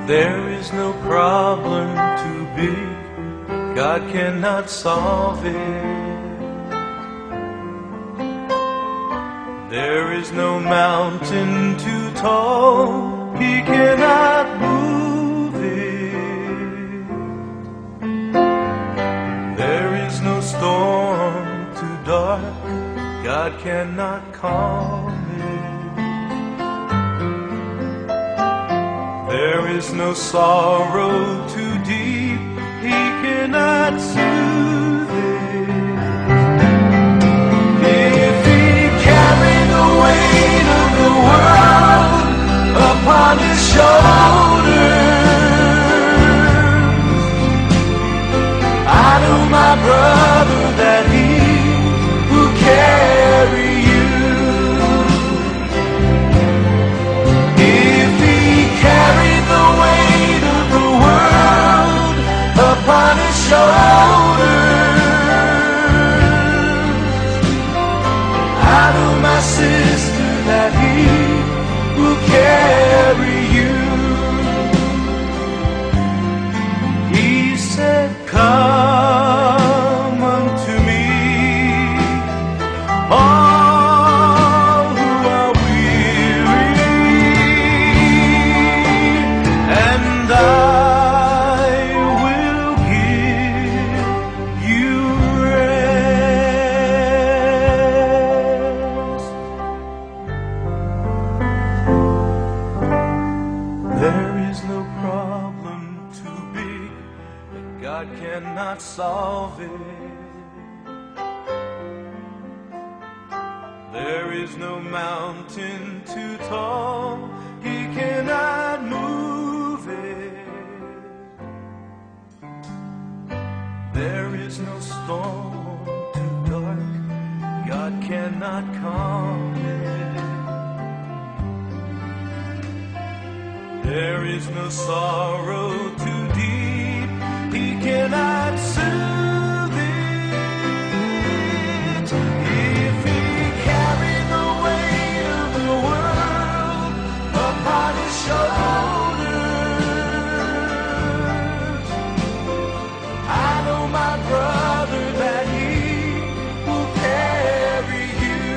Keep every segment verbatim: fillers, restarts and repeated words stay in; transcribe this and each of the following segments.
There is no problem too big, God cannot solve it. There is no mountain too tall, He cannot move it. There is no storm too dark, God cannot calm it. There is no sorrow too deep, He cannot soothe it. If He carried the weight of the world upon His shoulders, I know, my brother, that He will carry you. If He carried the weight of the world upon His shoulders, I know, my sister, that He will carry you. He said, come unto me, all who are weary, and I will give you rest. There is no problem too big that God cannot solve it. There is no mountain too tall, He cannot move it. There is no storm too dark, God cannot calm it. There is no sorrow too deep, He cannot soothe it. If He carried the weight of the world upon His shoulders, I know, my brother, that He will carry you.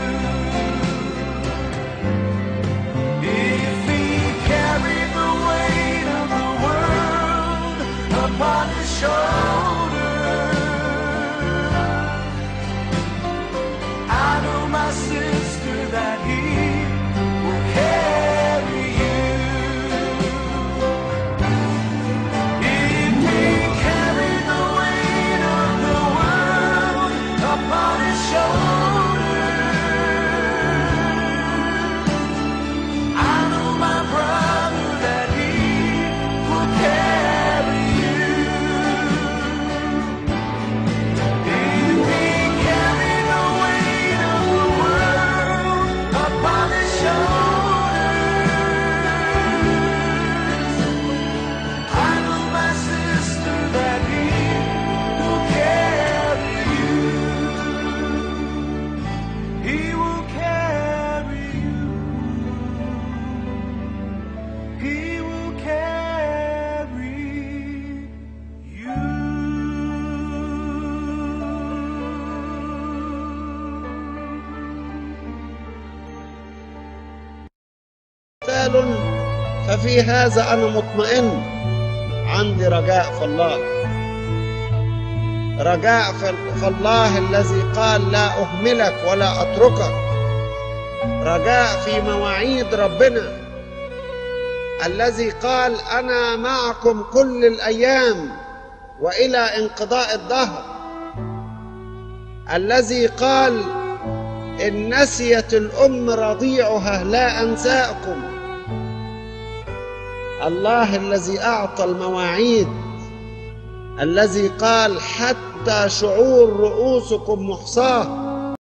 If He carried the weight of the world upon His shoulders, I know, my sister, that He will carry you. If He carried the weight of the world upon His shoulders, I know, my brother, that He will carry you. If He carried the weight of the world upon His shoulders, I know, my sister, that He will carry you. He will carry you. He will carry you. مثال ففي هذا أنا مطمئن، عندي رجاء في الله. رجاء في الله الذي قال لا أهملك ولا أتركك. رجاء في مواعيد ربنا الذي قال أنا معكم كل الأيام وإلى انقضاء الدهر. الذي قال إن نسيت الأم رضيعها لا أنساكم. الله الذي أعطى المواعيد، الذي قال حتى شعور رؤوسكم محصاة.